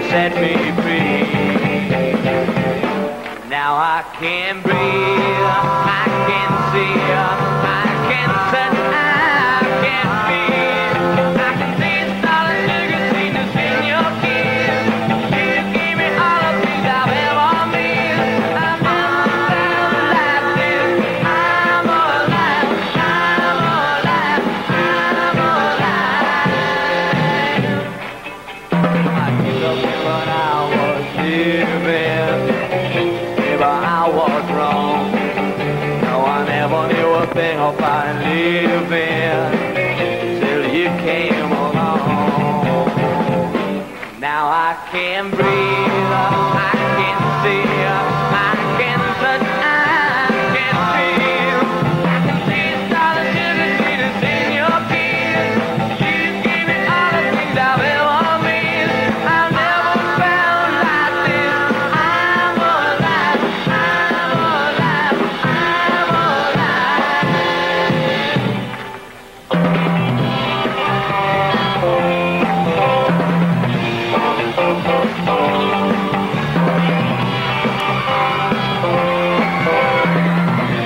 set me free. Now I can breathe, I can see, I can touch, I can feel. I can taste all the sugar sweetness in your kiss. You gave me all the things I've ever missed. I've never felt like this. I'm alive, I'm alive, I'm alive. I give up when I was living. I was wrong. No, I never knew a thing about living till you came along. Now I can breathe, I can see, I can touch, I can feel. I can taste all the sugar sweetness in your kiss. You gave me all the things I've ever missed. I've never felt like this. I'm alive.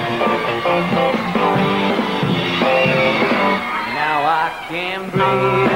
Now I can breathe.